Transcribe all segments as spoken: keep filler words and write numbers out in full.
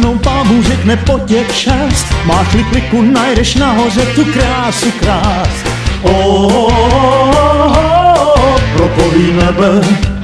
jednou pán Bůh řekne pojď je čas, máš-li kliku, najdeš nahoře tu krásu krás. Oh, oh, oh, oh, propoví nebe.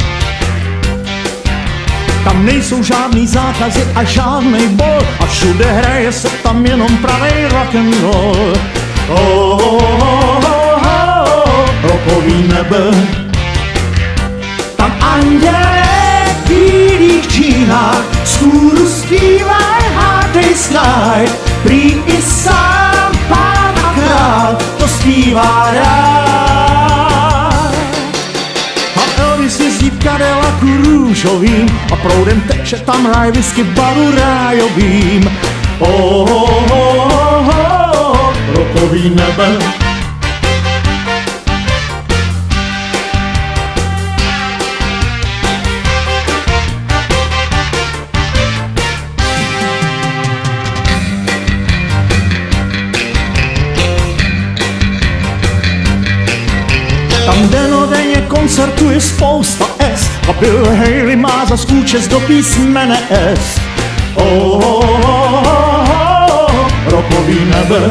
Tam nejsou žádný zákazy a žádnej bol a všude hraje se tam jenom pravej rock'n'roll. Oh, oh, oh, oh, oh, propoví nebe. Tam anděle v bílých džínách skůru zpívaj Hard Day's Night. Prý i sám pán a král to zpívá rád. A Elvis jezdí v Cadillacu růžovým a proudem teče tam ráj whisky baru rájovým. Oh, oh, oh, oh, rokový nebe. Tam denodenně koncertuje spousta S a Bill Haley má za svůj čest do písmene S. Oh, oh, oh, oh, rokový nebe.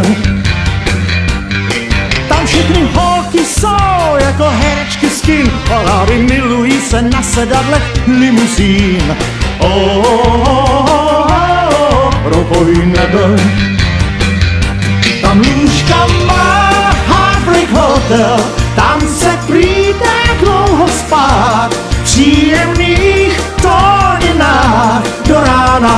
Tam všechny holky jsou jako herečky z kin a rády milují se na sedadlech limuzín. Oh, oh, oh, oh, rokový nebe. Tam lůžka má Heartbreak Hotel, tam se prý tak dlouho spát, v příjemných tóninách do rána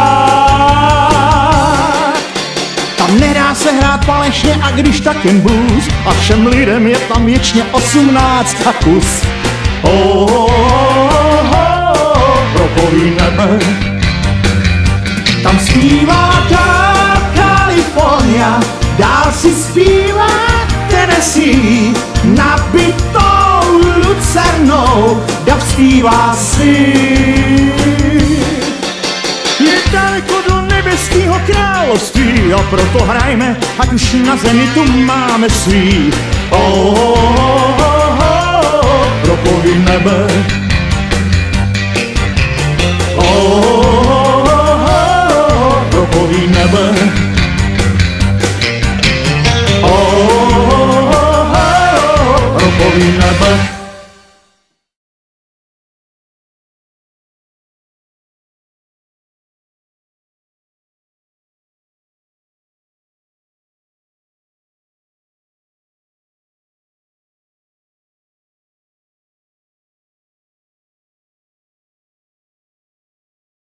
hrát. Tam nedá se hrát falešně a když tak jen blues a všem lidem je tam věčně osmnáct a kus. Oh, oh, oh, oh, propoví nebe. Tam zpívá ta Kalifornia, dál si zpívá Tennessee, nabitou lucernou dav zpívá si. Je daleko do nebeského království a proto hrajme, ať už na zemi tu máme svý. Oh, oh, oh, oh, propoví nebe. Oh,